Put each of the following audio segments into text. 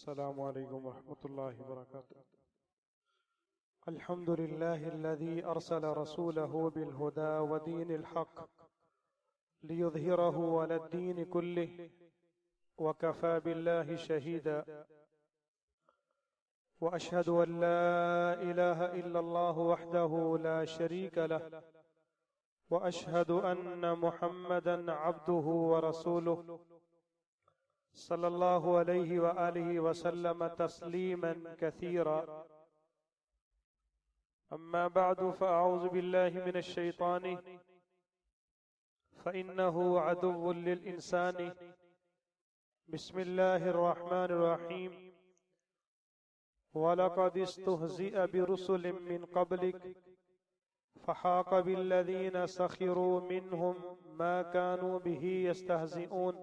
अस्सलामु अलैकुम वरहमतुल्लाहि वबरकातुह। अल्हम्दुलिल्लाहिल्लज़ी अरसला रसूलहु बिलहुदा व दीनिल हक़ लियुज़हिरहु अलद्दीनि कुल्लिहि व कफ़ा बिल्लाहि शहीदा व अशहदु अन ला इलाहा इल्लल्लाहु वहदहु ला शरीका लहु व अशहदु अन्न मुहम्मदन अब्दुहु व रसूलुहु सल्लल्लाहु अलैहि व आलिहि वसल्लम तस्लीमन कसीरा। अम्मा बअदु फ़अऊज़ु बिल्लाहि मिनश शैतानि फ़इन्नहु अदुव्वुल लिल इंसानि। बिस्मिल्लाहिर रहमानिर रहीम। वलक़द इस्तुहज़िअ बिरुसुलिम मिन क़ब्लिक फ़हाक़ बिल्लज़ीना सख़िरू मिनहुम मा कानू बिही यस्तहज़िऊन।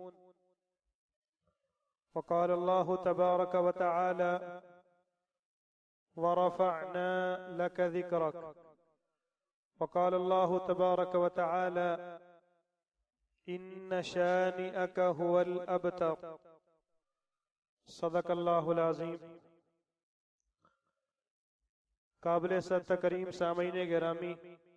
वक़ाल अल्लाहु तबारक व तआला वरफ़अना लक ज़िक्रक। वक़ाल अल्लाहु तबारक व तआला इन्न शानिअक हुवल अबतर। सदक़ल्लाहुल अज़ीम। काबिल तकरीम सामीन गिरामी,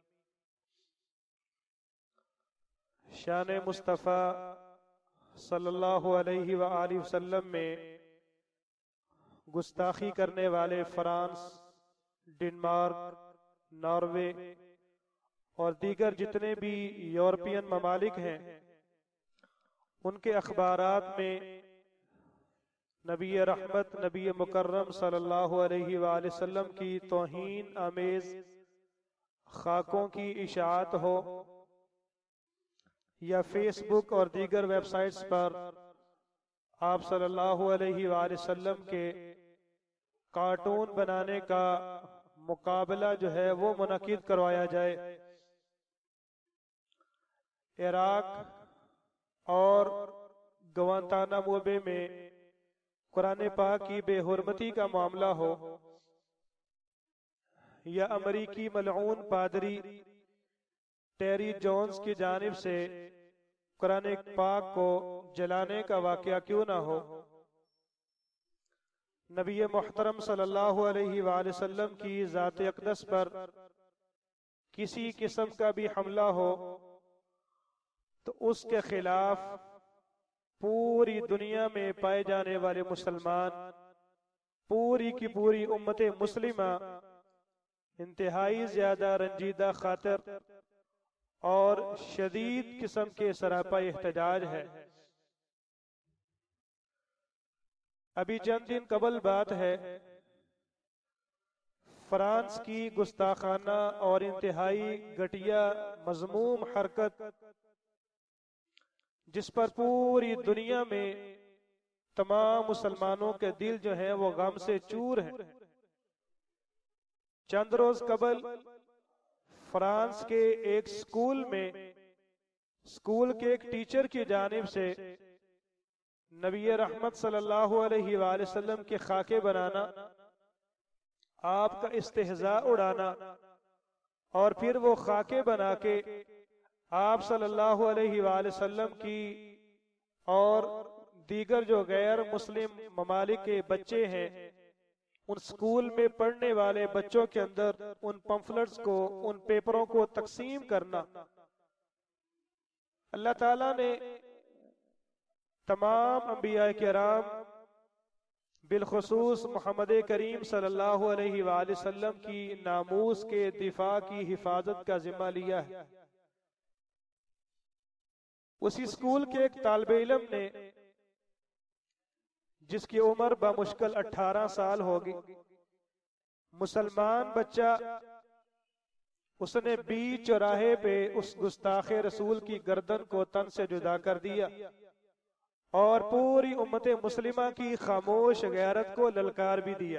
शान मुस्तफ़ा सल्लल्लाहु अलैहि व आलिहि वसल्लम में गुस्ताखी करने वाले फ्रांस, डेनमार्क, नॉर्वे और दीगर जितने भी यूरोपियन ममालिक हैं, उनके अखबारात में नबी रहमत नबी मुकर्रम सल्लल्लाहु अलैहि वसल्लम की तौहीन आमेज खाकों की इशाअत हो या फेसबुक और दीगर वेबसाइट्स पर आप सल्लल्लाहु अलैहि वसल्लम के कार्टून बनाने का मुकाबला जो है वो मुनक़िद करवाया जाए। इराक और गवांतानामो बे में कुरान पाक की बेहुरमती का मामला हो या अमरीकी मलऊन पादरी टेरी जोन्स की जानिब से कुरान पाक को जलाने का वाक़या क्यों ना हो, नबी मुहतरम सल्लल्लाहु अलैहि वसल्लम की ज़ात अक़दस पर किसी किस्म का भी हमला हो तो उसके खिलाफ पूरी दुनिया में पाए जाने वाले मुसलमान, पूरी की पूरी उम्मत मुस्लिमा इंतहाई ज्यादा रंजीदा खातिर और शदीद किस्म के सरापा एहतजाज है। अभी चंद दिन कबल बात है, फ्रांस की गुस्ताखाना और इंतहाई घटिया मज़मूम हरकत, जिस पर पूरी दुनिया में तमाम मुसलमानों के दिल जो हैं वो गम से चूर हैं। चंद रोज कबल फ्रांस के एक स्कूल में स्कूल के एक टीचर की जानिब से नबी रहमत सल्लल्लाहु अलैहि वसल्लम के खाके बनाना, आपका इस्तेहज़ा उड़ाना और फिर वो खाके बना के आप सल्लल्लाहु अलैहि वसल्लम की और दीगर जो गैर मुस्लिम ममालिक के बच्चे हैं उन स्कूल में पढ़ने वाले बच्चों के अंदर उन पम्फलेट्स को, उन पेपरों को तकसीम करना। अल्लाह ताला ने तमाम अंबिया किराम बिलखुसूस मोहम्मद करीम सल्लल्लाहु अलैहि वसल्लम की नामूस के दिफा की हिफाजत का जिम्मा लिया है। उसी स्कूल के एक तालिबे इल्म ने, जिसकी उम्र बमुश्किल 18 साल होगी, मुसलमान बच्चा, उसने बीच चौराहे पे उस गुस्ताखे रसूल की गर्दन को तन से जुदा कर दिया और पूरी उम्मत मुस्लिमा की खामोश गैरत को ललकार भी दिया।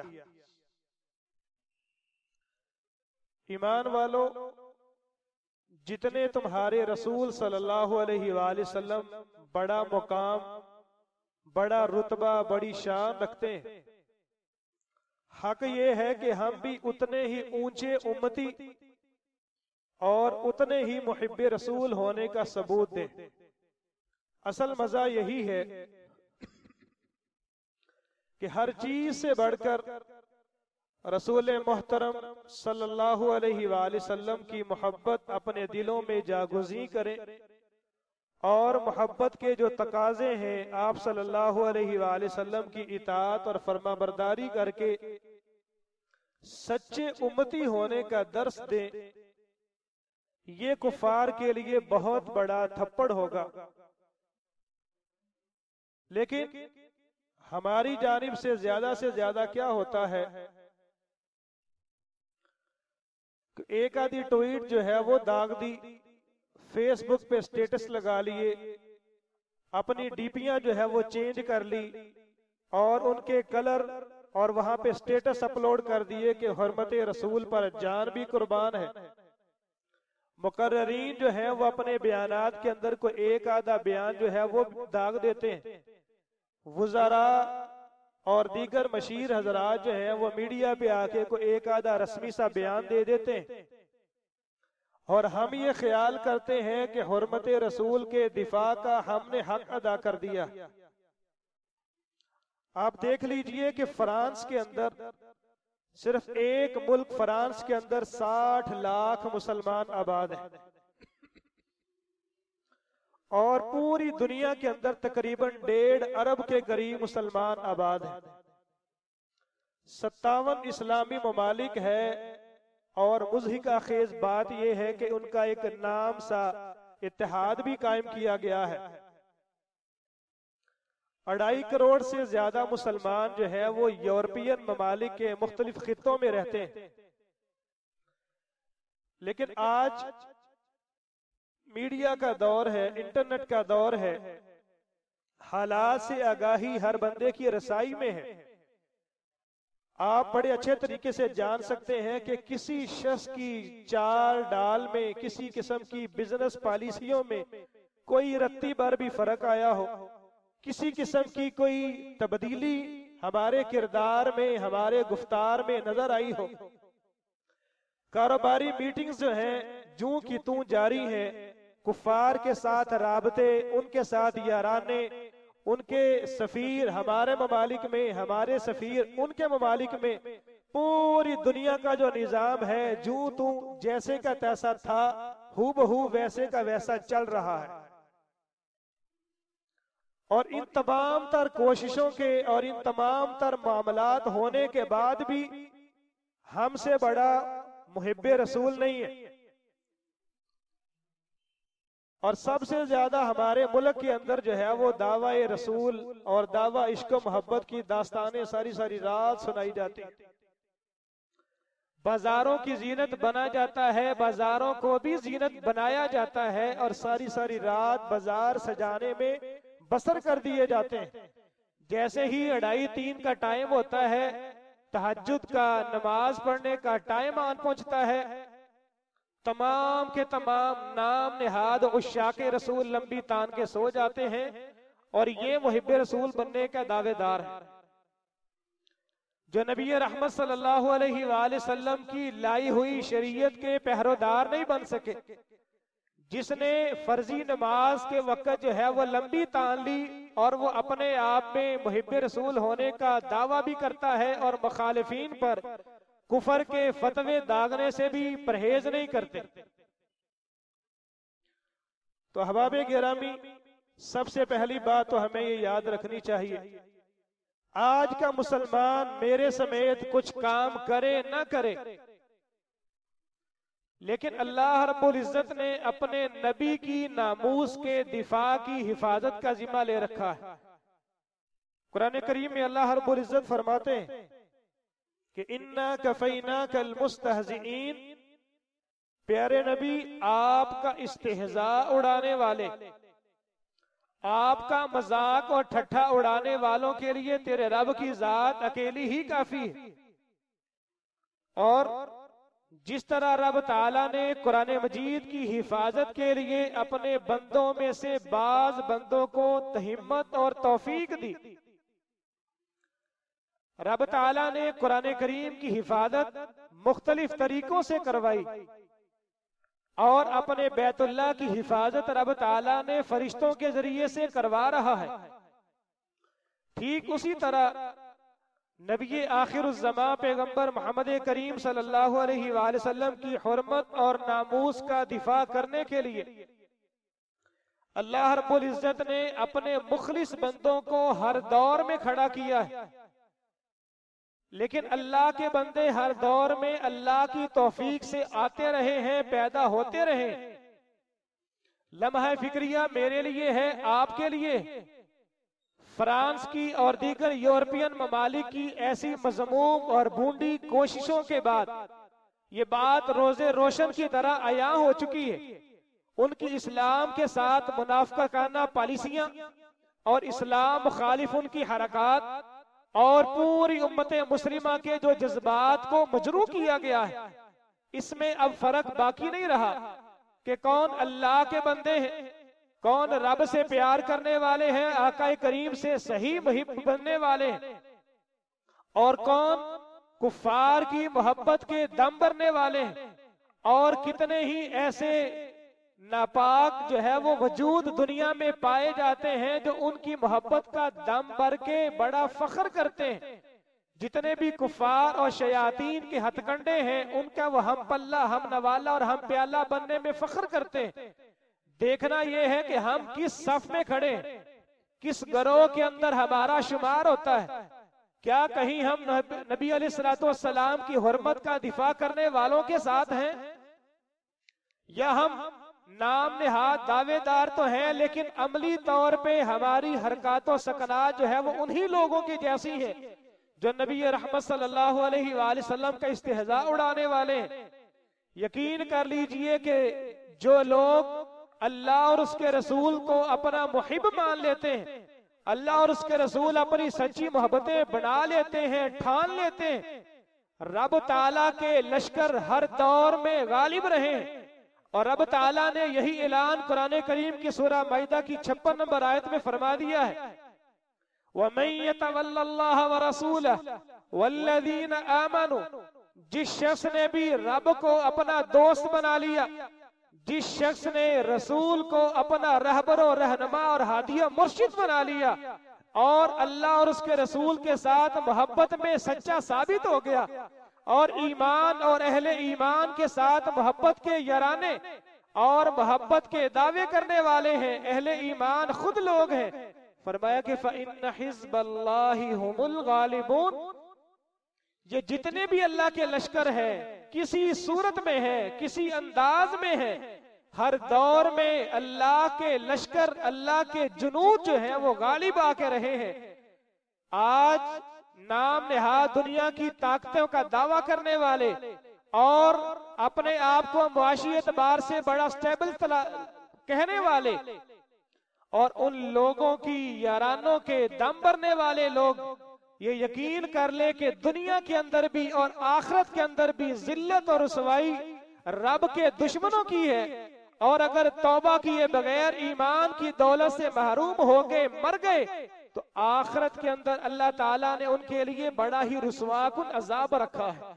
ईमान वालों, जितने तुम्हारे रसूल सल्लल्लाहु अलैहि वसल्लम बड़ा मुकाम, बड़ा रुतबा, बड़ी शान रखते हैं, हक ये है कि हम भी उतने ही ऊंचे उम्मती और उतने ही मुहिब्बे रसूल होने का सबूत दें। असल मजा यही है कि हर चीज से बढ़कर रसूल मोहतरम सल्लल्लाहु अलैहि वसल्लम की मोहब्बत अपने दिलों में जागुज़ी करें और मोहब्बत के जो तकाजे हैं आप सल्लल्लाहु अलैहि वसल्लम की इताअत और फरमाबरदारी करके सच्चे उम्मती होने का दर्स दें। ये कुफार के लिए बहुत बड़ा थप्पड़ होगा। लेकिन हमारी जानिब से ज्यादा क्या होता है, एक आधी ट्वीट जो है वो दाग दी, फेसबुक पे स्टेटस लगा लिए, अपनी डीपियां जो है वो चेंज कर ली और उनके कलर और वहां पे स्टेटस अपलोड कर दिए कि हुर्मते रसूल पर जान भी कुर्बान है। मुकर्ररीन जो है वो अपने बयानात के अंदर कोई एक आधा बयान जो है वो दाग देते हैं। वुज़ारा और दीगर मशीर हजरात जो है वो मीडिया पे आके कोई एक आधा रस्मी सा बयान दे देते हैं और हम ये ख्याल करते हैं कि हुर्मते रसूल के दिफा का हमने हक अदा कर दिया। आप देख लीजिए कि फ्रांस के अंदर, सिर्फ एक मुल्क फ्रांस के अंदर 60 लाख मुसलमान आबाद हैं और पूरी दुनिया के अंदर तकरीबन 1.5 अरब के करीब मुसलमान आबाद हैं। 57 इस्लामी ममालिक है और मुज़हिका खेज बात यह है कि उनका एक नाम सा इत्तेहाद भी कायम किया गया है। 2.5 करोड़ से ज्यादा मुसलमान जो है वो यूरोपियन ममालिक के मुख्तलिफ खित्तों में रहते हैं। लेकिन आज मीडिया का दौर है, इंटरनेट का दौर है, हालात से आगाही हर बंदे की रसाई में है। आप बड़े अच्छे तरीके से जान सकते हैं कि किसी शख्स की चाल डाल में, किसी किस्म की बिजनेस पॉलिसियों में कोई रत्ती भर भी फर्क आया हो, किसी किस्म की कोई तब्दीली हमारे किरदार में, हमारे गुफ्तार में नजर आई हो। कारोबारी मीटिंग्स जो हैं जूं की तूं जारी हैं, कुफार के साथ राबते, उनके साथ याराने, उनके सफीर हमारे ममालिक में, हमारे सफीर उनके ममालिक में, पूरी दुनिया का जो निजाम है जूं तू जैसे का तैसा था हूबहू वैसे का वैसा चल रहा है। और इन तमाम तर कोशिशों के और इन तमाम तर मामलात होने के बाद भी हमसे बड़ा मुहिब्बे रसूल नहीं है। और सबसे ज्यादा हमारे मुल्क के अंदर जो है वो दावा रसूल और दावा इश्क मोहब्बत की दास्तानें सारी सारी रात सुनाई जाती। बाजारों की जीनत बना जाता है, बाजारों को भी जीनत बनाया जाता है और सारी सारी रात बाजार सजाने में बसर कर दिए जाते हैं। जैसे ही 2:30-3 का टाइम होता है, तहज्जुद का, नमाज पढ़ने का टाइम आन पहुंचता है, तमाम के तमाम नाम निहाद उश्शाके रसूल लंबी तान के सो जाते हैं और ये मुहिब्बे रसूल बनने का दावेदार है। जो नबी रहमत सल्लल्लाहु अलैहि वसल्लम की लाई हुई शरीयत के पहरेदार नहीं बन सके, जिसने फर्जी नमाज के वक्त जो है वो लंबी तान ली और वो अपने आप में मुहिब्बे रसूल होने का दावा भी करता है और मुखालिफीन पर कुफर के फतवे दागने से भी परहेज नहीं करते। तो अहबाबे गिरामी, सबसे पहली बात तो हमें ये याद रखनी चाहिए, आज का मुसलमान मेरे समेत कुछ काम करे ना करे, लेकिन अल्लाह रब्बुल इज्जत ने अपने नबी की नामूस के दिफा की हिफाजत का जिम्मा ले रखा है। कुरान करीम में अल्लाह रब्बुल इज्जत फरमाते हैं कि इन्ना कफैना कल मुस्तहज़िईन, प्यारे नबी आपका इस्तेहजा उड़ाने वाले, आपका मजाक और ठट्ठा उड़ाने वालों के लिए तेरे रब की जात अकेली ही काफी है। और जिस तरह रब ताला ने कुरान मजीद की हिफाजत के लिए अपने बंदों में से बाज बंदों को हिम्मत और तौफीक दी, रब ताला ने कुरान करीम की हिफाजत मुख्तलिफ तरीकों से करवाई और अपने बैतुल्लाह की हिफाजत रब ताला ने फरिश्तों के जरिए से करवा रहा है। ठीक उसी तरह नबी आखिरुज़्ज़मा पैगंबर मोहम्मद करीम सल्लल्लाहु अलैहि वसल्लम की हुर्मत और नामूस का दिफा करने के लिए अल्लाह रब्बुल इज्जत ने अपने मुखलिस बंदों को हर दौर में खड़ा किया है। लेकिन अल्लाह के बंदे हर दौर में अल्लाह की तौफीक से आते रहे हैं, पैदा होते रहे। लम्हा फिक्रिया मेरे लिए है, आपके लिए। फ्रांस की और दीगर यूरोपियन ममालिक की ऐसी मजमूम और बूंदी कोशिशों के बाद ये बात रोजे रोशन की तरह आया हो चुकी है। उनकी इस्लाम के साथ मुनाफिकाना पॉलिसियां और इस्लाम मुखालिफ उनकी हरकत और पूरी उम्मत मुस्लिमा के जो जज्बात को मजरू किया गया है, इसमें अब फर्क बाकी नहीं रहा कि कौन अल्लाह के बंदे हैं, कौन रब से प्यार करने वाले हैं, आका करीम से सही मुहिब बनने वाले हैं, और कौन कुफार की मोहब्बत के दम भरने वाले हैं। और कितने ही ऐसे नापाक जो है वो वजूद दुनिया में पाए जाते हैं जो उनकी मोहब्बत का दम भर के बड़ा फख्र करते हैं। जितने भी कुफार और शयातीन के हथकंडे हैं, उनका वो हम पल्ला, हम नवाला और हम प्याला बनने में फख्र करते हैं। देखना यह है कि हम किस सफ में खड़े, किस गिरोह के अंदर हमारा शुमार होता है। क्या कहीं हम नबी अलैहिस्सलाम की हुर्मत का दिफा करने वालों के साथ हैं, या हम नाम नेहाद दावेदार तो हैं लेकिन अमली तौर पे हमारी हरकतों सकनात जो है वो उन्हीं लोगों की जैसी है जो नबी रहमत सल्लल्लाहु अलैहि वसल्लम का इस्तेहजा उड़ाने वाले हैं। यकीन कर लीजिए कि जो लोग अल्लाह और उसके रसूल को अपना मुहिब मान लेते हैं, अल्लाह और उसके रसूल अपनी सच्ची मोहब्बतें बना लेते हैं, ठान लेते हैं, रब ताला के लश्कर हर दौर में गालिब रहे। और रब ताला ने यही ऐलान कुरान करीम की सूरह माइदा की 56 नंबर आयत में फरमा दिया है, वमन यतवल्लल्लाह व रसूलहु वल्लज़ीना आमनू, जिस शख्स ने भी रब को अपना दोस्त बना लिया, जिस शख्स ने रसूल को अपना रहबर और रहनुमा और हादिया मुर्शिद बना लिया और अल्लाह और उसके रसूल के साथ मोहब्बत में सच्चा साबित हो गया और ईमान और अहले ईमान के साथ मोहब्बत के याराने और मोहब्बत के दावे करने वाले हैं, अहले ईमान खुद लोग हैं। फरमाया कि फ़इन्न हिज़्बल्लाहि हुमुल गालिबून, ये जितने भी अल्लाह के लश्कर हैं, किसी सूरत में है, किसी अंदाज में है, हर दौर में अल्लाह के लश्कर, अल्लाह के जुनूद जो है वो गालिब आके रहे हैं। आज नाम नेहाद दुनिया की ताकतों का दावा करने वाले और अपने आप को मुआशी एतबार से बड़ा स्टेबल कहने वाले और उन लोगों की यारानों के दम भरने वाले लोग ये यकीन कर ले कि दुनिया के अंदर भी और आखिरत के अंदर भी जिल्लत और रुसवाई रब के दुश्मनों की है। और अगर तौबा किए बगैर ईमान की दौलत से महरूम हो गए, मर गए, तो आखिरत के अंदर अल्लाह ताला ने उनके लिए बड़ा ही रुसवाकुन अजाब रखा है।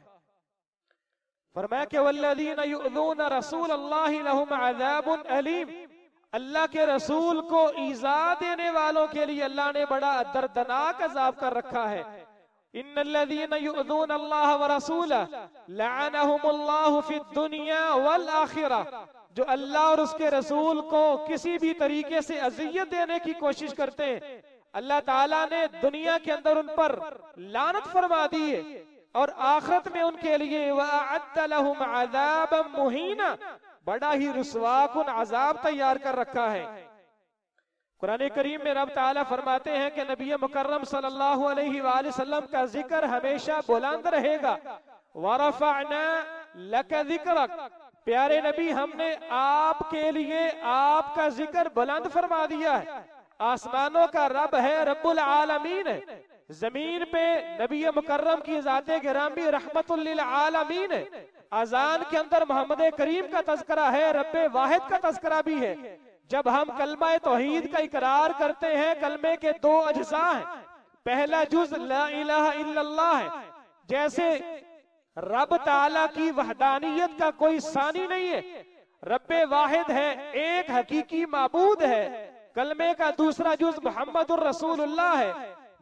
फरमाया कि वल्लज़ीना युज़ूना रसूलल्लाहि लहुम अज़ाबुन अलीम, अल्लाह के रसूल को ईज़ा देने वालों के लिए अल्लाह ने बड़ा दर्दनाक अजाब कर रखा है। इन्नल्लज़ीना युज़ूना अल्लाह व रसूलहु लअनहुमुल्लाहु फिद दुनिया वल आखिरह, जो अल्लाह और उसके रसूल को किसी भी तरीके से अज़ियत देने की कोशिश करते हैं, अल्लाह ताला ने दुनिया के अंदर उन पर लानत फरमा दी है और आखिरत में उनके लिए वअअद्द लहुम अज़ाबन मुहीना, बड़ा ही रुसवाकुन अजाब तैयार कर रखा है। कुरान करीम में रब ताला फरमाते हैं कि नबी मुकर्रम सल्लल्लाहु अलैहि वसल्लम का जिक्र हमेशा बुलंद रहेगा। वरफ़अना लक ज़िक्रक, प्यारे नबी हमने आपके लिए आपका जिक्र बुलंद फरमा दिया है। आसमानों का रब है, रब्बुल आलमीन है, जमीन पे नबी मुकर्रम की ज़ाते गिरामी रहमतुल लिल आलमीन है। अजान के अंदर मोहम्मद करीम का तज़किरा है, रब्बे वाहिद का तज़किरा भी है। जब हम कलमा तौहीद का इकरार करते हैं, कलमे के दो अज्जा हैं, पहला जुज ला इलाहा इल्लल्लाह है, जैसे रब ताला की वहदानियत का कोई सानी नहीं है, रब्बे वाहिद है, एक हकीकी माबूद है। कलमे का दूसरा जुज मुहम्मदुर रसूलुल्लाह है,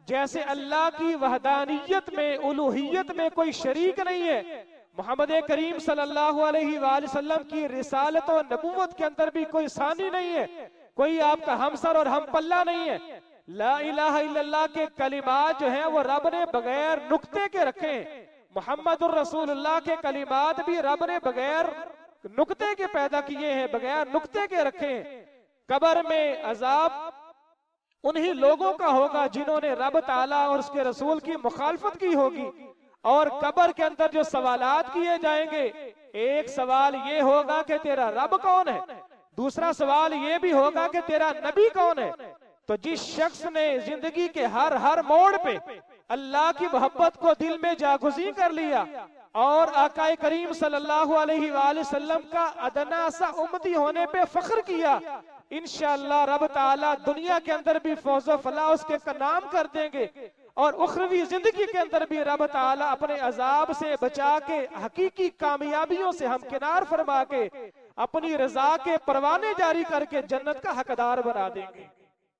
जैसे अल्लाह की वहदानियत में, उलूहियत में कोई शरीक नहीं है, मोहम्मद करीम सल्लल्लाहु अलैहि वसल्लम की रिसालत और नबूवत के अंदर भी कोई सानी नहीं है, कोई आपका हमसर और हम पल्ला नहीं है। ला इलाहा इल्लल्लाह के कलिमात जो हैं वो रब ने बगैर नुक्ते के रखे हैं। मुहम्मदुर रसूलुल्लाह के कलिमात भी रब ने बगैर नुक्ते के पैदा किए हैं, बगैर नुक्ते के रखे हैं। कब्र में अजाब उन्हीं लोगों का होगा जिन्होंने रब ताला और उसके रसूल की मुखालफत की होगी। और कब्र के अंदर जो सवालात किए जाएंगे, एक सवाल ये होगा कि तेरा रब कौन है, दूसरा सवाल ये भी होगा कि तेरा नबी कौन है। तो जिस शख्स ने जिंदगी के हर मोड़ पे अल्लाह की मोहब्बत को दिल में जागुज़ी कर लिया और आका करीम सल्लल्लाहु अलैहि वसल्लम का अदना सा उम्मती होने पे फख्र किया, इंशाअल्लाह रब ताला दुनिया के अंदर भी फौज़ो फलाह उसके नाम कर देंगे और उखरवी जिंदगी के अंदर भी रब ताला अपने अजाब से बचा के हकीकी कामयाबियों से हमकिनार फरमा के अपनी रजा के परवाने जारी करके जन्नत का हकदार बना देंगे।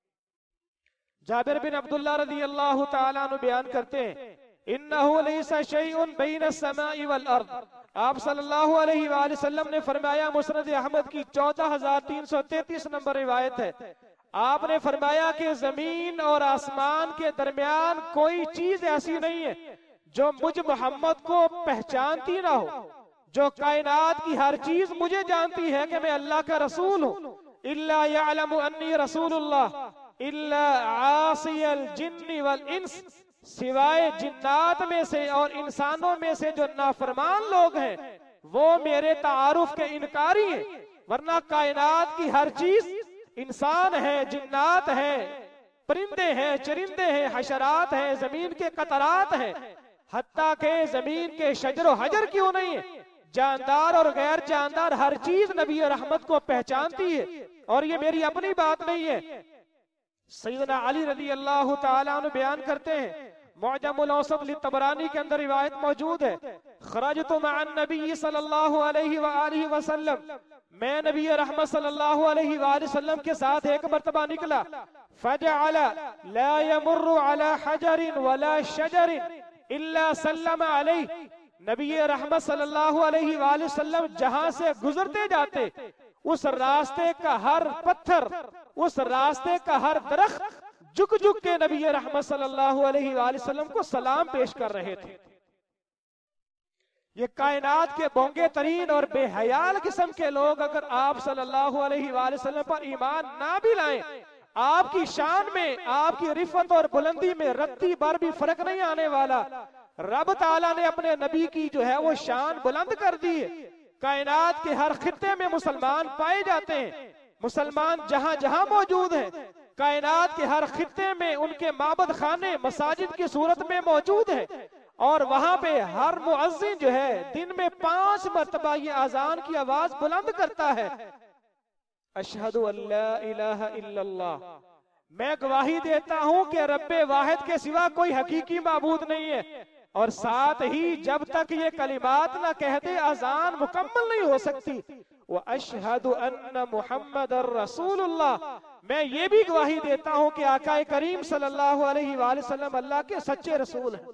जाबिर बिन अब्दुल्लाह रज़ी अल्लाह ताला अन्हु बयान करते हैं, इन्नहु लैसा शैउन बैन समाई वल अर्द। आप सल्लल्लाहु अलैहि वसल्लम ने फरमाया, मुस्नद अहमद की 14,333 नंबर रिवायत है, आपने फरमाया कि जमीन और आसमान के दरमियान कोई चीज ऐसी नहीं है जो मुझ मोहम्मद को पहचानती ना हो। जो कायनात की हर चीज मुझे जानती है कि मैं अल्लाह का रसूल हूँ। इल्ला यअलमु अन्नी रसूलुल्लाह इल्ला आसियल जिन्नी वल इंस, सिवाय जिन्नात में से और इंसानों में से जो नाफरमान लोग हैं वो मेरे तारुफ के इनकारी हैं, वरना कायनात की हर चीज, इंसान है, जिन्नात है, परिंदे हैं, चरिंदे हैं, हशरात हैं, जमीन के कतरात हैं, हत्ता के जमीन के शजर हजर क्यों नहीं है, जानदार और गैर जानदार हर चीज नबी रहमत को पहचानती है। और ये मेरी अपनी बात नहीं है, सैयदना अली रज़ी अल्लाह ताला अन्हु बयान करते हैं, मुअजमुल औसत लितबरानी के अंदर रिवायत मौजूद है, खरजतु मअन नबी सल्लल्लाहु अलैहि वसल्लम, मैं नबी रहमत सल्लल्लाहु अलैहि वसल्लम के साथ एक मर्तबा निकला, फजअला ला यमुरु अला हजरिन वला शजरिन इल्ला सल्लम अलैहि, नबी रहमत सल्लल्लाहु अलैहि वसल्लम जहां से गुजरते जाते उस रास्ते का हर पत्थर, उस रास्ते का हर दरख्त झुक झुक के नबी रहमत सल्लल्लाहु अलैहि वसल्लम को सलाम पेश कर रहे थे। ये कायनात के बोंगे तरीन और बेहयाल किस्म के लोग अगर आप सल्लल्लाहु अलैहि वसल्लम पर ईमान ना भी लाएं, आपकी शान में, आपकी रिफत और बुलंदी में रत्ती भर भी फर्क नहीं आने वाला। रब ताला ने अपने नबी की जो है वो शान बुलंद कर दी है। कायनात के हर खित्ते में मुसलमान पाए जाते हैं, मुसलमान जहां जहां मौजूद हैं, कायनात के हर खित्ते में उनके माबद खाने मसाजिद की सूरत में मौजूद है। और वहां पे हर मुअज्जिन जो है दिन में 5 मरतबा ये आजान की आवाज बुलंद करता है, अशहदु अल्ला इलाहा इल्लल्लाह, मैं गवाही देता हूं कि रब्बे वाहिद के सिवा कोई हकीकी माबूद नहीं है। और साथ ही जब तक ये कलिमात ना कहते आजान मुकम्मल नहीं हो सकती। व अशहदु अन्न मुहम्मदर रसूलुल्लाह, मैं ये भी गवाही देता हूं कि आका करीम सल्लल्लाहु अलैहि वसल्लम अल्लाह के सच्चे रसूल हैं।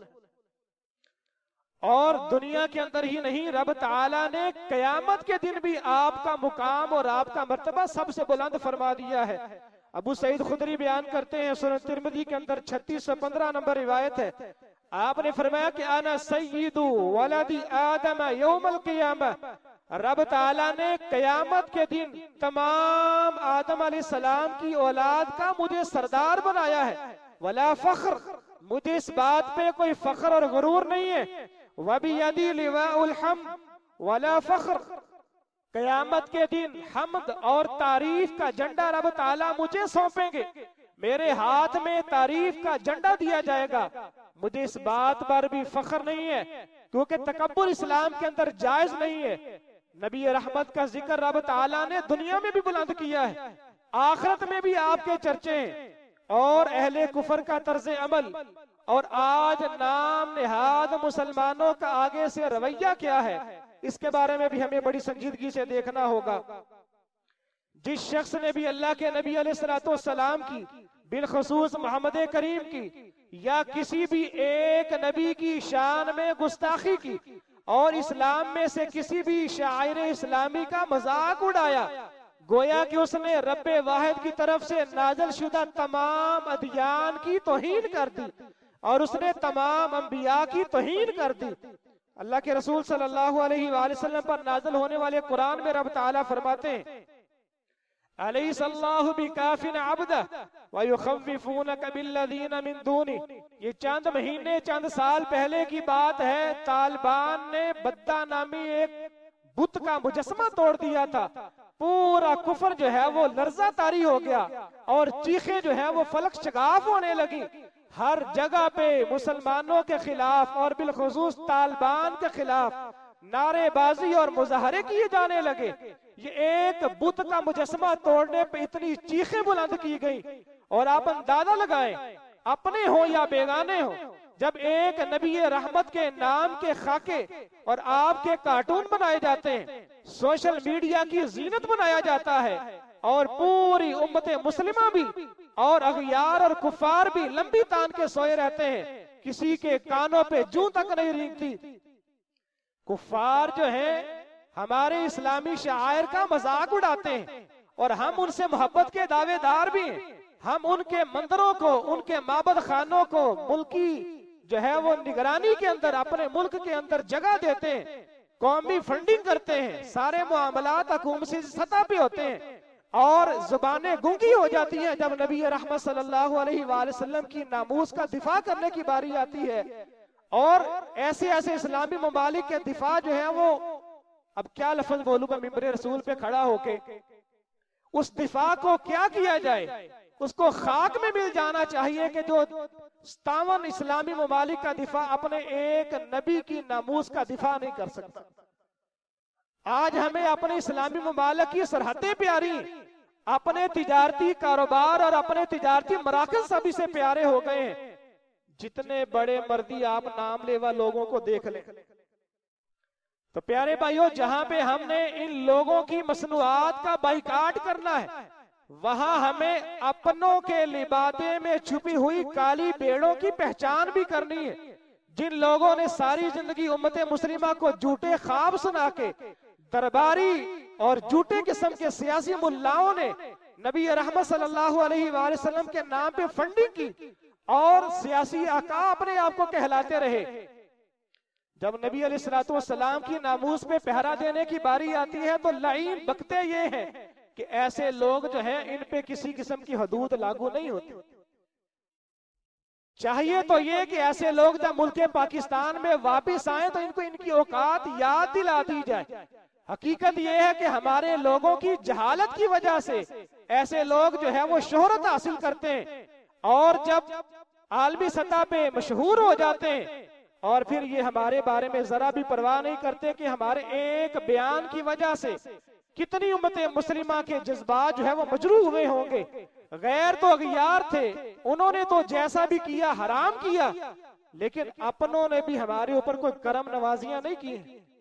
और दुनिया के अंदर ही नहीं, रब ताला ने कयामत के दिन भी आपका मुकाम और आपका मर्तबा सबसे बुलंद फरमा दिया है। अबू सईद खुदरी बयान करते हैं, सुनन तिरमिज़ी के अंदर 3615 नंबर रिवायत है, आपने फरमाया कि आना सय्यिदु वलदी आदम यौमल क़ियामा, रब ताला ने कयामत के दिन तमाम आदम अलैहिस्सलाम की औलाद का मुझे सरदार बनाया है। वला फख्र, मुझे इस बात पे कोई फख्र और गुरूर नहीं है। वबियदी लिवाउल हम्द वला फख्र, कयामत के दिन हम्द और तारीफ का झंडा रब ताला मुझे सौंपेंगे, मेरे हाथ में तारीफ का झंडा दिया जाएगा। मुझे इस बात पर भी फख्र नहीं है क्योंकि तकब्बुर इस्लाम के अंदर जायज नहीं है। नबी रहमत का जिक्र रब ताला ने दुनिया में भी बुलंद किया है, आखिरत में भी आपके चर्चे हैं। और अहले कुफर का तर्ज अमल और आज नाम निहाद मुसलमानों का आगे से रवैया क्या है, इसके बारे में भी हमें बड़ी संजीदगी से देखना होगा। जिस शख्स ने भी अल्लाह के नबी अलैहिस्सलातु वस्सलाम की बिलखसूस मोहम्मद करीम की या किसी भी एक नबी की शान में गुस्ताखी की और इस्लाम में से किसी भी शायर इस्लामी का मजाक उड़ाया, गोया कि उसने रब्बे वाहिद की तरफ से नाज़िल शुदा तमाम अदियान की तौहीन कर दी और उसने तमाम अंबिया की तौहीन कर दी। अल्लाह के रसूल सल्लल्लाहु अलैहि वसल्लम पर नाज़िल होने वाले कुरान में रब ताला फरमाते हैं, अलैहिस्सलाहु बिकाफिन अब्दह व युखव्विफूनका बिल्लज़ीना मिन दूनी। ये चंद महीने चंद साल पहले की बात है, तालिबान ने बद्दा नामी एक बुत का मुजस्समा तोड़ दिया था। पूरा कुफर जो है वो लर्जा तारी हो गया और चीखें जो है वो फलक शगाफ होने लगी। हर जगह पे मुसलमानों के खिलाफ और बिलखुसूस तालिबान के खिलाफ नारेबाजी और मुजाहरे किए जाने लगे। ये एक बुत का मुजस्समा तोड़ने पे इतनी चीखें बुलंद की गई। और आप अंदाजा लगाएं, अपने हो या बेगाने हो, जब एक नबी रहमत के नाम के खाके और आपके कार्टून बनाए जाते हैं, सोशल मीडिया की जीनत बनाया जाता है और पूरी उम्मत मुस्लिमा भी और अगयार और कुफार भी लंबी तान के सोए रहते हैं, किसी के कानों पे जूं तक नहीं रेंगती। कुफार जो है हमारे इस्लामी शायर का मजाक उड़ाते हैं और हम उनसे मोहब्बत के दावेदार भी हैं। हम उनके मंदिरों को, उनके माबद खानों को मुल्की जो है वो निगरानी के अंदर, अपने मुल्क के अंदर जगह देते हैं, कौमी फंडिंग करते हैं, सारे मामलात हुकूमती सतह पे होते हैं और जुबानें गूंगी हो जाती हैं जब नबी रहमत सल्लल्लाहु अलैहि वसल्लम की नामूस का दिफा करने की बारी आती है। और ऐसे ऐसे इस्लामी ममालिक के दिफा जो है वो, अब क्या लफ्ज बोलूं मैं मिंबर रसूल पे खड़ा होके, उस दिफा को क्या किया जाए, उसको खाक में मिल जाना चाहिए कि जो 57 इस्लामी ममालिक का दिफा अपने एक नबी की नामूस का दिफा नहीं कर सकता। आज हमें अपने इस्लामी ममालिक की सरहदें प्यारी, अपने तिजारती कारोबार और अपने तिजारती मराकज सभी से प्यारे हो गए हैं। जितने बड़े मर्दी आप नाम लेवा लोगों को देख लें, तो प्यारे भाइयों, जहां पे हमने इन लोगों की मसनूआत का बाइकाट करना है, वहां हमें अपनों के लिबादे में छुपी हुई काली बेड़ों की पहचान भी करनी है। जिन लोगों ने सारी जिंदगी उम्मत मुस्लिमा को झूठे ख्वाब सुना के, दरबारी और झूठे किस्म के सियासी मुल्लाओं ने नबी रहमत सल्लल्लाहु अलैहि वसल्लम के नाम पे फंडिंग की और सियासी आका अपने आप को कहलाते रहे। जब नबी अलैहिस्सलाम की नामूस पे पहरा देने की बारी आती है तो लाइन बकते ये हैं कि ऐसे लोग जो हैं इन पे किसी किस्म की हदूद लागू नहीं होती। चाहिए तो ये कि ऐसे लोग जब मुल्क पाकिस्तान में वापस आए तो इनको इनकी औकात याद दिला दी जाए। हकीकत ये है कि हमारे लोगों की जहालत की वजह से ऐसे लोग जो है वो शोहरत हासिल करते हैं और जब आलमी सतह पे मशहूर हो जाते हैं और फिर ये हमारे बारे में जरा भी परवाह नहीं करते कि हमारे एक बयान की वजह से कितनी उम्मत मुस्लिमा के जज्बात जो है वो मजरूह हुए होंगे। गैर तो अगयार थे, उन्होंने तो जैसा भी किया हराम किया, लेकिन अपनों ने भी हमारे ऊपर कोई करम नवाजियां नहीं की।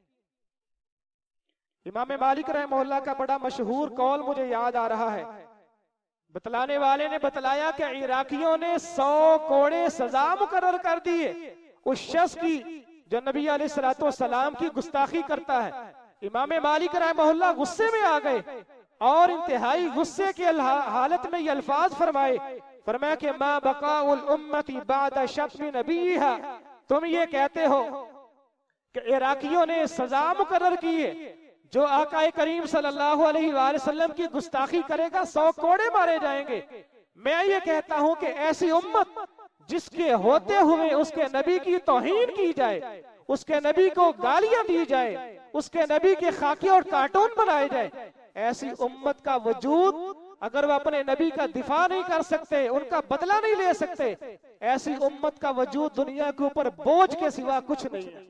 इमाम मालिक रहमहुल्लाह का बड़ा मशहूर कौल मुझे याद आ रहा है। बतलाने वाले ने बतलाया कि इराकियों ने 100 कोड़े सजा मुकर्रर कर दिए उस शख्स की जो नबी अलैहिस्सलाम की गुस्ताखी करता है। इमाम मालिक रहमहुल्लाह गुस्से में आ गए और इंतहाई गुस्से के हालत में ये अल्फाज फरमाया कि मा बकाउल उम्मती बाद शत्म नबीहा, तुम ये कहते हो कि इराकियों ने सजा मुकर्रर की है, जो आका करीम सल्लल्लाहु अलैहि वसल्लम की गुस्ताखी करेगा 100 कोड़े मारे जाएंगे। मैं ये कहता हूं कि ऐसी उम्मत जिसके होते हुए उसके नबी की तौहीन की जाए, उसके नबी को गालियां दी जाए, उसके नबी के खाके और कार्टून बनाए जाए, ऐसी उम्मत का वजूद अगर वह अपने नबी का दिफा नहीं कर सकते, उनका बदला नहीं ले सकते, ऐसी उम्मत का वजूद दुनिया के ऊपर बोझ के सिवा कुछ नहीं है।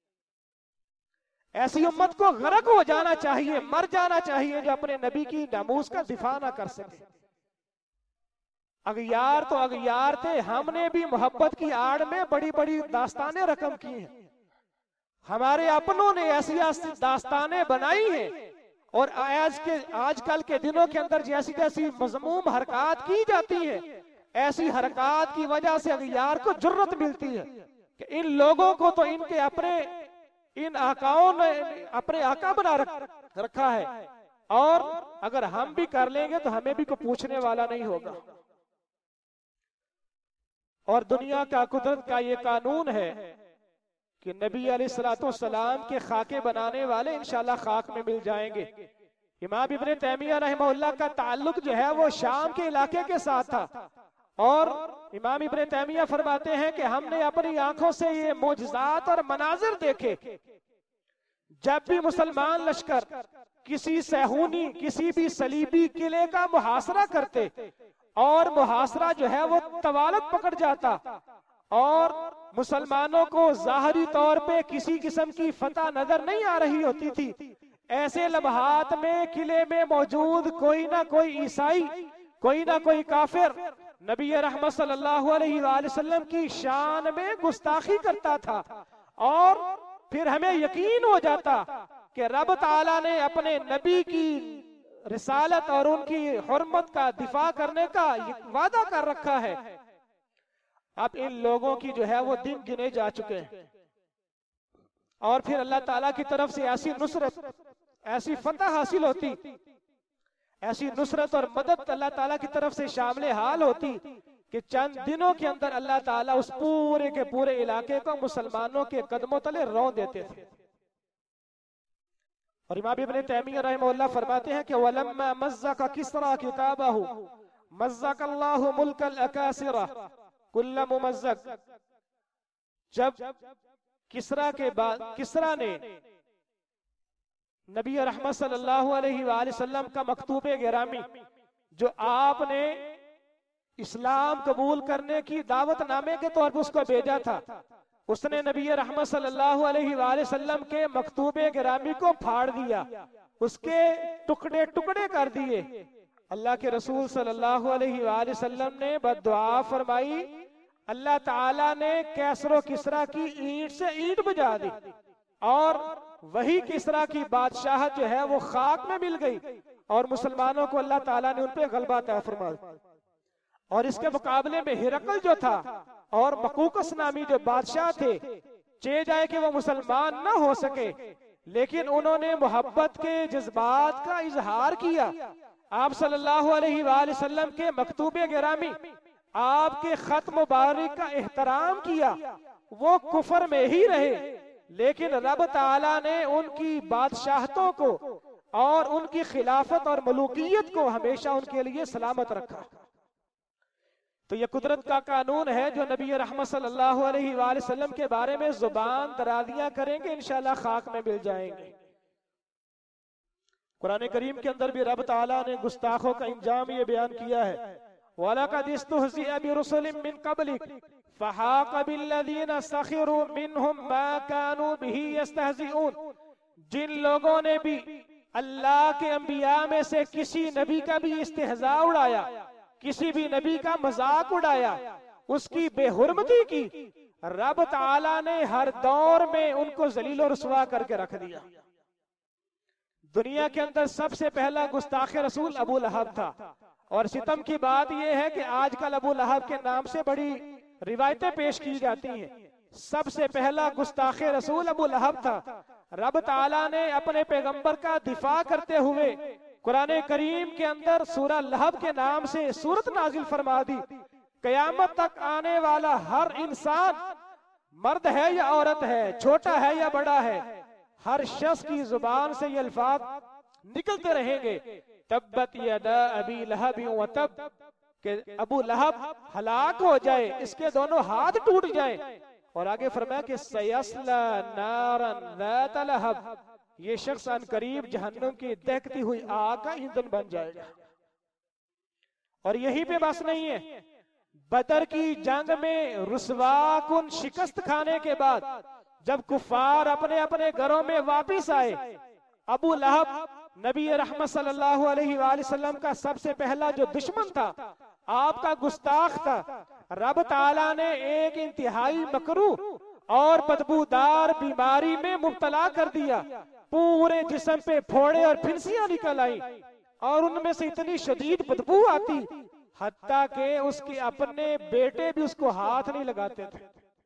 ऐसी उम्मत को गरक हो जाना चाहिए, मर जाना चाहिए, जो अपने नबी की नामूस का दिफा ना कर सके। अगयार तो अगयार थे, हमने भी मोहब्बत की आड़ में बड़ी बड़ी दास्तानें रकम की हैं। हमारे अपनों ने ऐसी दास्तानें बनाई हैं और आजकल के दिनों के अंदर जैसी जैसी मजमूम हरकत की जाती है, ऐसी हरकत की वजह से अगियार को जुर्रत मिलती है कि इन लोगों को तो इनके अपने इन आकाओं ने अपने आका बना रखा है, और अगर हम भी कर लेंगे तो हमें भी कोई पूछने वाला नहीं होगा। और दुनिया का कुदरत का ये कानून है कि नबी अलैहिस्सलाम के खाके बनाने वाले इंशाल्लाह खाक में मिल जाएंगे। इमाम इब्ने तैमिया रहमहुल्लाह का ताल्लुक जो है वो शाम के इलाके के साथ था, और इमाम इब्ने तैमिया फरमाते हैं कि हमने अपनी आंखों से ये मोजज़ात और मनाजिर देखे। जब भी मुसलमान लश्कर किसी सहूनी किसी भी सलीबी किले का मुहासरा करते और मुहासरा जो है वो तवालत पकड़ जाता और मुसलमानों को जाहरी तौर पे किसी किस्म की फतह नजर नहीं आ रही होती थी, ऐसे लम्हात में किले में मौजूद कोई ना कोई ईसाई, कोई ना कोई काफिर नबी रहमत सल्लल्लाहु अलैहि वसल्लम की शान में गुस्ताखी करता था, और फिर हमें यकीन हो जाता कि रब ताला ने अपने नबी की रिसालत और उनकी हुर्मत का दिफा करने का वादा कर रखा है। अब इन लोगों की जो है वो दिन गिने जा चुके हैं, और फिर अल्लाह ताला की तरफ से ऐसी नुसरत, ऐसी फतह हासिल होती, ऐसी नुसरत और मदद अल्लाह ताला की तरफ से शामिल हाल होती कि चंद दिनों के अंदर अल्लाह ताला उस पूरे के पूरे इलाके को मुसलमानों के कदमों तले रौंद देते थे। और इमाम इब्ने तैमिया रहमहुल्लाह फरमाते हैं कि वलम्मा मज़्ज़क़ किस्रा किताबहु मज़्ज़क़ल्लाहु मुल्कल अकासिरा कुल्ल मुमज़्ज़क़। जब किस्रा के बाद किस्रा ने नबी रहमत सल्लल्लाहु अलैहि वसल्लम का मकतूबे गिरामी जो आपने इस्लाम कबूल करने की दावतनामे के तौर पर उसको भेजा था, उसने नबी रहमत सल्लल्लाहु अलैहि वसल्लम के मकतूबे गिरामी को फाड़ दिया, उसके टुकड़े टुकड़े कर दिए। अल्लाह के रसूल सल्लल्लाहु अलैहि वसल्लम ने बद्दुआ फरमाई, अल्लाह ताला ने कैसरो किसरा की ईंट से ईंट बजा दी, और वही किसरा की बादशाहत जो है वो खाक में मिल गई, और मुसलमानों को अल्लाह ताला ने उन पे गलबा अता फरमाया। और इसके मुकाबले में हिरकल जो था और मकूकस नामी जो बादशाह थे, चे जाए कि वो मुसलमान ना हो सके, लेकिन उन्होंने मोहब्बत के जज्बात का इजहार किया। आप सल्लल्लाहु अलैहि वसल्लम के मकतूबे गिरामी, आपके खत मुबारक का एहतराम किया। वो कुफर में ही रहे, लेकिन रब ताला ने उनकी बादशाहतों को और उनकी खिलाफत और मलूकियत को हमेशा उनके लिए सलामत रखा। तो ये कुदरत का कानून है जो नबी रहमत सल्लल्लाहु अलैहि वसल्लम के बारे में जुबान दरादियां करेंगे इंशाल्लाह खाक में मिल जाएंगे। कुरान करीम के अंदर भी रब ताला ने गुस्ताखों का इंजाम ये बयान किया है, वलक़द इस्तुहज़िअ बिरुसुलिम मिन क़ब्लिक फ़हाक़ बिल्लज़ीना सख़िरू मिनहुम मा कानू बिही यस्तहज़िऊन। जिन लोगों ने भी अल्लाह के अंबिया में से किसी नबी का भी इस्तेहज़ा उड़ाया, किसी भी नबी का मजाक उड़ाया, उसकी बेहुरमती की, रब ताला ने हर दौर में उनको जलील और रुसवा करके रख दिया। दुनिया के अंदर सबसे पहला गुस्ताखे रसूल अबू लहब था, और सितम की बात यह है कि आजकल अबू लहब के नाम से बड़ी रिवायतें पेश की जाती हैं। सबसे पहला गुस्ताखे रसूल अबू लहब था। रब ताला ने अपने पैगंबर का दिफा करते हुए कुरान करीम के अंदर सूरह लहब के नाम से सूरत नाजिल फरमा दी। कयामत तक आने वाला हर इंसान, मर्द है या औरत है, छोटा है या बड़ा है, हर शख्स की जुबान से ये अल्फाज निकलते रहेंगे, तब्बत यदा अबी लहब व तब, कि अबू लहब हलाक हो जाए, इसके दोनों हाथ टूट जाए। और आगे फरमाया कि सयस्ला नारन ज़ात लहब, ये शख्स अन करीब जहन्नम की दहकती हुई आग का ईंधन बन जाएगा। और यही पे बस नहीं है, बदर की जंग में रुसवा कुन शिकस्त खाने के बाद जब कुफार अपने अपने घरों में वापिस आए, अबू लहब नबी रहमत सल्लल्लाहु अलैहि वसल्लम का सबसे पहला जो दुश्मन था, आपका गुस्ताख था, रब ताला ने एक इंतहाई मकरूह और बदबूदार बीमारी में मुब्तला कर दिया। पूरे जिस्म पे फोड़े और फिंसियां निकल आई, और उनमें से इतनी शदीद बदबू आती, हत्ता के उसके अपने बेटे भी उसको हाथ नहीं लगाते थे,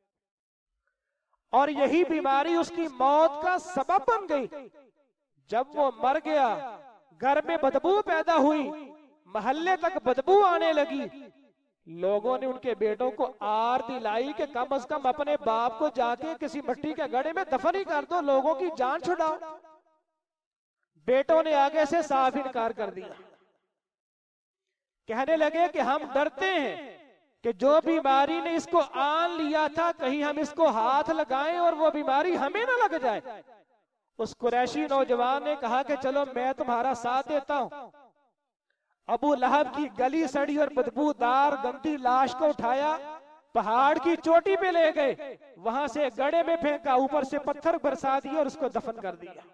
और यही बीमारी उसकी मौत का सबब बन गई। जब वो मर गया, घर में बदबू पैदा हुई, मोहल्ले तक बदबू आने लगी। लोगों ने उनके बेटों को आर दिलाई कि कम से कम अपने बाप को जाके किसी मिट्टी के गड्ढे में दफन ही कर दो, लोगों की जान छुड़ाओ। बेटों ने आगे से साफ इनकार कर दिया, कहने लगे कि हम डरते हैं कि जो बीमारी ने इसको आन लिया था, कहीं हम इसको हाथ लगाएं और वो बीमारी हमें ना लग जाए। उस कुरैशी नौजवान ने कहा कि चलो मैं तुम्हारा साथ देता हूं। अबू लहब की गली सड़ी और बदबूदार गंदी लाश को उठाया, पहाड़ की चोटी पे ले गए, वहां से गड्ढे में फेंका, ऊपर से पत्थर बरसा दिए और उसको दफन कर दिया।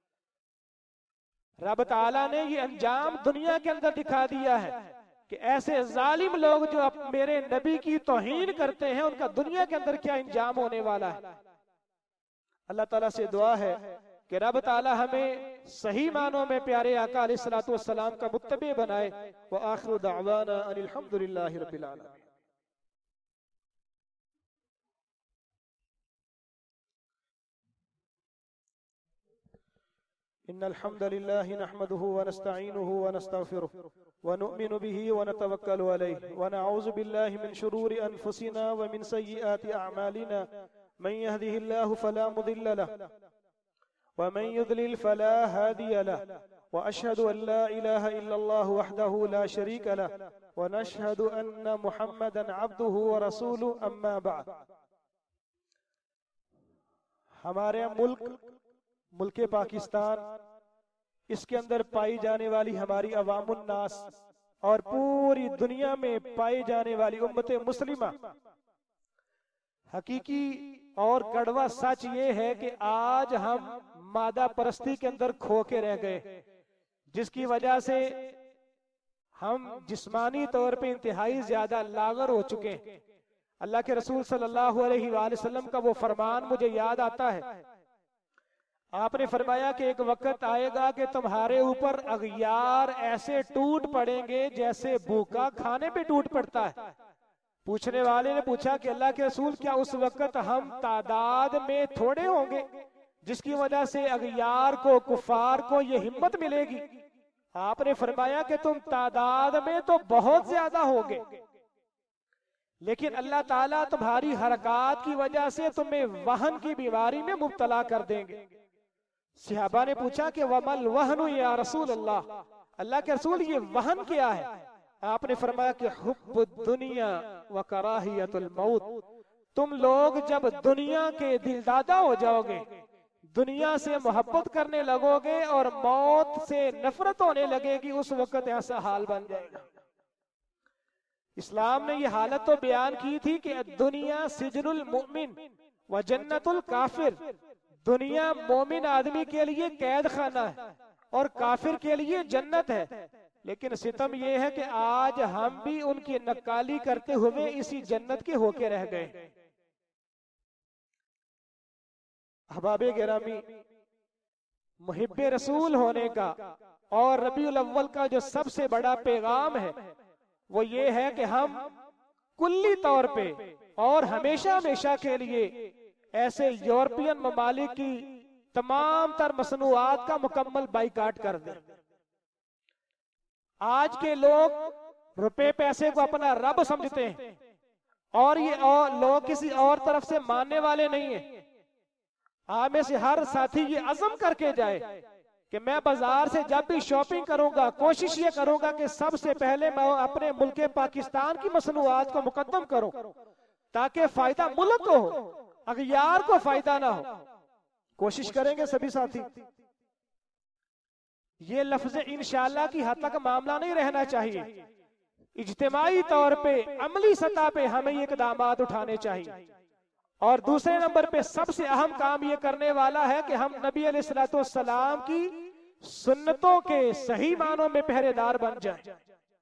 रब ताला ने ये अंजाम दुनिया के अंदर दिखा दिया है कि ऐसे जालिम लोग जो मेरे नबी की तौहीन करते हैं, उनका दुनिया के अंदर क्या अंजाम होने वाला है। अल्लाह ताला से दुआ है कि रब ताला हमें सही मानों में प्यारे आका अलैहिस्सलातु वस्सलाम का मुत्तबी बनाए। व आखिरु दअवाना अनिल हम्दुलिल्लाहि रब्बिल आलमीन। इन्नल हम्दलिल्लाहि नहमदुहु व नस्तईनुहु व नस्तगफिरुहु व नु'मिनु बिही व नतवक्कलु अलैहि व नऊज़ु बिल्लाहि मिन शुरूरि अनफुसिना व मिन सय्यिआति अअमालिना मन यहदिहिल्लाहु फला मुदिल्ल लहु व मन युद्लिल फला हादिय लहु व अशहदु अन ला इलाहा इल्लल्लाहु वहदहु ला शरीका लहु व नशहदु अन्न मुहम्मदन अब्दुहु व रसूलुहु अम्मा बअद। हमारे मुल्क पाकिस्तान, इसके अंदर पाई जाने वाली हमारी अवामुन नास और पूरी दुनिया में पाई जाने वाली उम्मत मुस्लिमा, हकीकी और कड़वा सच ये है कि आज हम मादा परस्ती के अंदर खो के रह गए, जिसकी वजह से हम जिस्मानी तौर पे इंतहाई ज्यादा लागर हो चुके हैं। अल्लाह के रसूल सल्लल्लाहु अलैहि वसल्लम का वो फरमान मुझे याद आता है। आपने फरमाया कि एक वक्त आएगा कि तुम्हारे ऊपर अगयार ऐसे टूट पड़ेंगे जैसे भूखा खाने पे टूट पड़ता है। पूछने वाले ने पूछा कि अल्लाह के रसूल, क्या उस वक्त हम तादाद में थोड़े होंगे जिसकी वजह से अगयार को, कुफार को ये हिम्मत मिलेगी? आपने फरमाया कि तुम तादाद में तो बहुत ज्यादा होगे, लेकिन अल्लाह ताला तुम्हारी हरकत की वजह से तुम्हें वहन की बीमारी में मुब्तला कर देंगे। सहाबा ने पूछा कि वमल वहनु या रसूल अल्लाह, अल्लाह के रसूल ये वहन क्या है? आपने फरमाया कि हुब्बुद दुनिया व कराहियतुल मौत, तुम लोग जब दुनिया के दिलदादा हो जाओगे, दुनिया से मोहब्बत करने लगोगे और मौत से नफरत होने लगेगी, उस वक्त ऐसा हाल बन जाएगा। इस्लाम ने ये हालत तो बयान की थी कि दुनिया सिजनुल मुमिन व जन्नतुल काफिर, दुनिया मोमिन आदमी के लिए कैद खाना है और काफिर के लिए जन्नत है। लेकिन सितम यह है कि आज हम भी उनकी नक्काली करते हुए इसी जन्नत के होके रह गए। अहबाबे गिरामी, मुहिब्बे रसूल होने का और रबीउल अव्वल का जो सबसे बड़ा पैगाम है वो ये है कि हम कुल्ली तौर पे और हमेशा हमेशा के लिए ऐसे यूरोपियन ममालिक की तमाम तर मसनूआत का मुकम्मल बाइकाट कर दें। आज के लोग रुपए पैसे को अपना रब समझते हैं और ये लोग किसी और तरफ से मानने वाले नहीं है। आप में से हर साथी ये अज़म करके जाए कि मैं बाजार से जब भी शॉपिंग करूंगा, कोशिश ये करूंगा कि सबसे पहले मैं अपने मुल्क पाकिस्तान की मसनूआत को मुकद्दम करूं, ताकि फायदा मुल्क को हो, अगयार को फायदा ना हो। कोशिश करेंगे सभी साथी। ये लफ्ज इंशाअल्लाह की हद तक मामला नहीं रहना चाहिए। इज्तिमाई तौर पे, अमली सतह पे हमें ये इक़दामात उठाने चाहिए। और दूसरे नंबर पे सबसे अहम काम ये करने वाला है कि हम नबी अलैहिस्सलातु वस्सलाम की सुन्नतों के सही मानों में पहरेदार बन जाएं।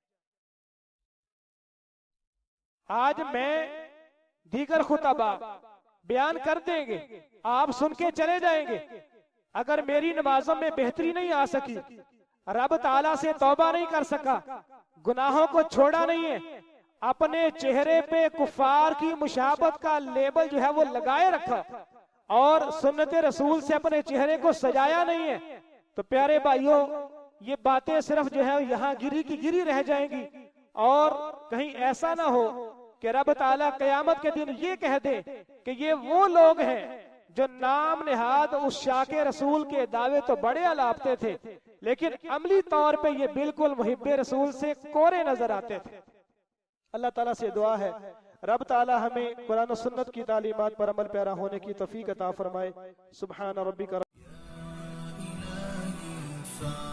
आज मैं दीगर खुतबा बयान कर देंगे, आप सुन के चले जाएंगे। अगर मेरी नमाजों में बेहतरी नहीं आ सकी, रब ताला से तौबा नहीं कर सका, गुनाहों को छोड़ा नहीं है, अपने चेहरे पे कुफार की मुशाबत का लेबल जो है वो लगाए रखा और सुन्नत रसूल से अपने चेहरे को सजाया नहीं है। तो प्यारे भाइयों, ये बातें सिर्फ जो है यहाँ गिरी की गिरी रह जाएंगी और कहीं ऐसा ना हो कि रब ताला कयामत के दिन ये कह दे कि ये वो लोग हैं जो नाम निहाद उस शाके रसूल के दावे तो बड़े अलापते थे, लेकिन अमली तौर पे ये बिल्कुल मुहिब्बे रसूल से कोरे नजर आते थे। अल्लाह ताला से दुआ है रब ताला हमें कुरान और सुन्नत की तालीमात पर अमल पैरा होने की तौफीक अता फरमाए। सुब्हान रब्बिका।